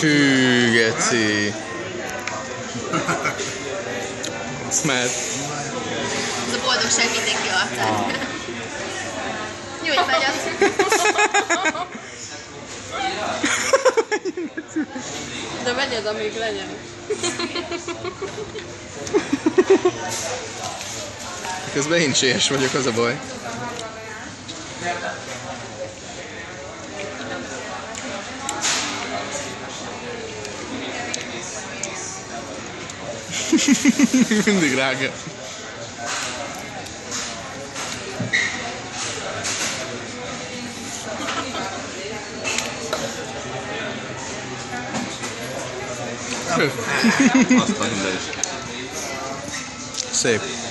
Csű, geci. Szmed. Ez a boldogság mindenki arcán. Nyújt fegyet. De vegyed, amíg legyen. Közben én is éhes vagyok, az a baj. Mindig rágja. Szép.